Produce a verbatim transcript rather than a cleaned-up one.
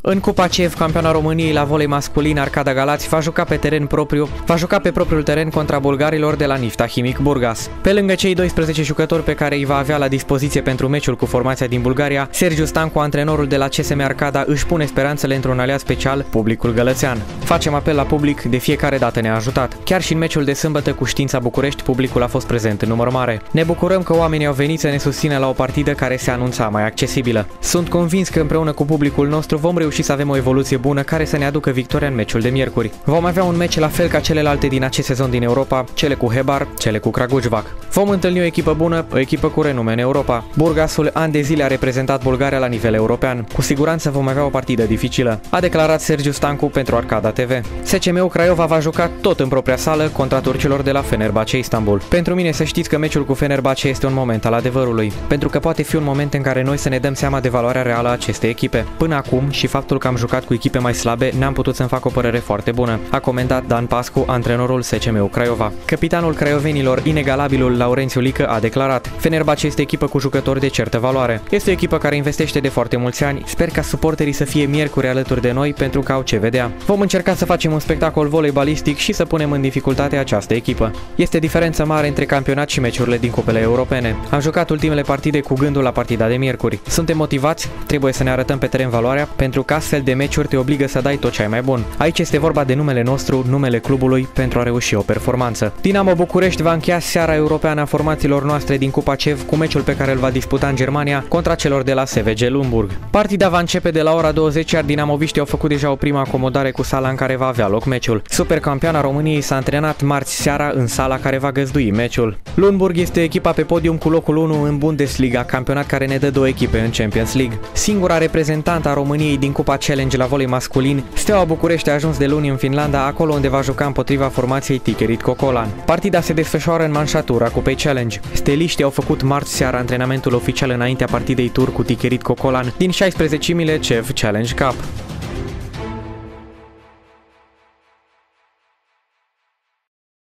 În Cupa C E V, campioana României la volei masculin, Arcada Galați va juca pe teren propriu, va juca pe propriul teren contra bulgarilor de la Nifta Chimic Burgas. Pe lângă cei doisprezece jucători pe care îi va avea la dispoziție pentru meciul cu formația din Bulgaria, Sergiu Stancu, antrenorul de la C S M Arcada, își pune speranțele într-un aliat special, publicul gălățean. Facem apel la public, de fiecare dată ne-a ajutat. Chiar și în meciul de sâmbătă cu Știința București, publicul a fost prezent în număr mare. Ne bucurăm că oamenii au venit să ne susțină la o partidă care se anunța mai accesibilă. Sunt convins că împreună cu publicul nostru vom reuși să avem o evoluție bună care să ne aducă victoria în meciul de miercuri. Vom avea un meci la fel ca celelalte din acest sezon din Europa, cele cu Hebar, cele cu Kragujevac. Vom întâlni o echipă bună, o echipă cu renume în Europa. Burgasul ani de zile a reprezentat Bulgaria la nivel european. Cu siguranță vom avea o partidă dificilă, a declarat Sergiu Stancu pentru Arcada T V. S C M-ul Craiova va juca tot în propria sală contra turcilor de la Fenerbahce Istanbul. Pentru mine să știți că meciul cu Fenerbahce este un moment al adevărului, pentru că poate fi un moment în care noi să ne dăm seama de valoarea reală a acestei echipe. Până acum și faptul că am jucat cu echipe mai slabe, n-am putut să-mi fac o părere foarte bună, a comentat Dan Pascu, antrenorul S C M-ul Craiova. Capitanul craiovenilor, inegalabilul Laurențiu Lică, a declarat: Fenerbahce este echipă cu jucători de certă valoare. Este o echipă care investește de foarte mulți ani. Sper ca suporterii să fie miercuri alături de noi pentru că au ce vedea. Vom încerca să facem un spectacol voleibalistic și să punem în dificultate această echipă. Este diferență mare între campionat și meciurile din cupele europene. Am jucat ultimele partide cu gândul la partida de miercuri. Suntem motivați, trebuie să ne arătăm pe teren valoarea, pentru că astfel de meciuri te obligă să dai tot ce ai mai bun. Aici este vorba de numele nostru, numele clubului, pentru a reuși o performanță. Dinamo București va încheia seara europeană a formațiilor noastre din Cupa C E V cu meciul pe care îl va disputa în Germania contra celor de la S V G Lumburg. Partida va începe de la ora douăzeci, iar dinamoviștii au făcut deja o primă acomodare cu sala în care va avea loc meciul. Supercampioana României s-a antrenat marți seara în sala care va găzdui meciul. Lumburg este echipa pe podium cu locul unu în Bundesliga, campionat care ne dă două echipe în Champions League. Singura reprezentantă a României din Cupa Challenge la volei masculin, Steaua București a ajuns de luni în Finlanda, acolo unde va juca împotriva formației Tikrit Cocolan. Partida se desfășoară în manșatura Cupei Challenge. Steliștii au făcut marți seara antrenamentul oficial înaintea partidei tur cu Tikrit Cocolan din șaisprezecimile C E V Challenge Cup.